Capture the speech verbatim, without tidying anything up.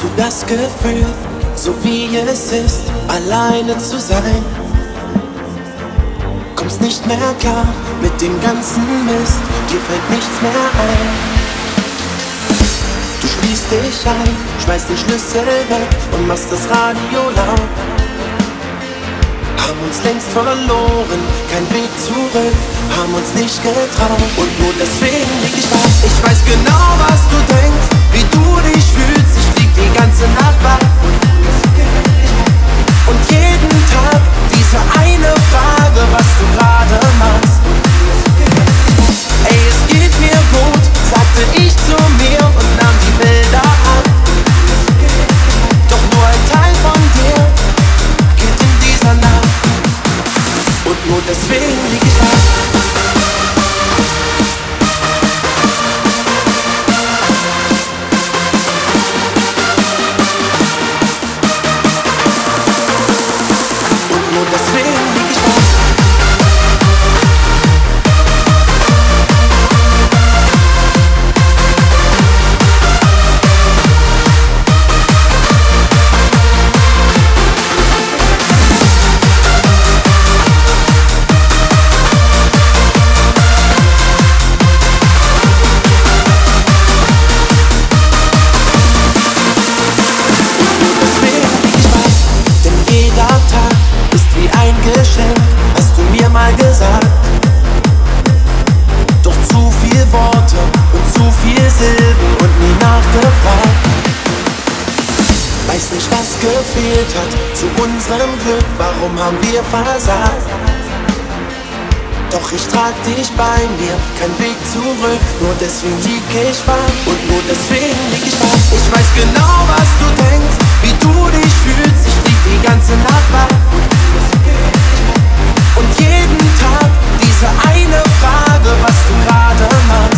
du das Gefühl, so wie es ist, alleine zu sein? Kommst nicht mehr klar mit dem ganzen Mist, dir fällt nichts mehr ein. Du schließt dich ein, schmeißt den Schlüssel weg und machst das Radio laut. Haben uns längst verloren, kein Weg zurück, haben uns nicht getraut. Und nur deswegen lieg ich wach. Ich weiß genau, was du denkst, wie du dich fühlst. Ich lieg die ganze Nacht wach. Und jeden Tag diese eine Frage, was du gerade machst. Ey, es geht mir gut, sagte ich zu mir und nahm die Bilder ab. Doch nur ein Teil von dir geht in dieser Nacht. Und nur deswegen lieg ich wach. Hast du mir mal gesagt, doch zu viel Worte und zu viel Silben und nie nachgefragt. Weiß nicht, was gefehlt hat zu unserem Glück, warum haben wir versagt? Doch ich trag dich bei mir, kein Weg zurück, nur deswegen lieg ich wach. Und nur deswegen lieg ich wach. Ich weiß genau, was du denkst, wie du dich fühlst. Ich lieg die ganze Nacht wach. Und jeden Tag diese eine Frage, was du gerade machst.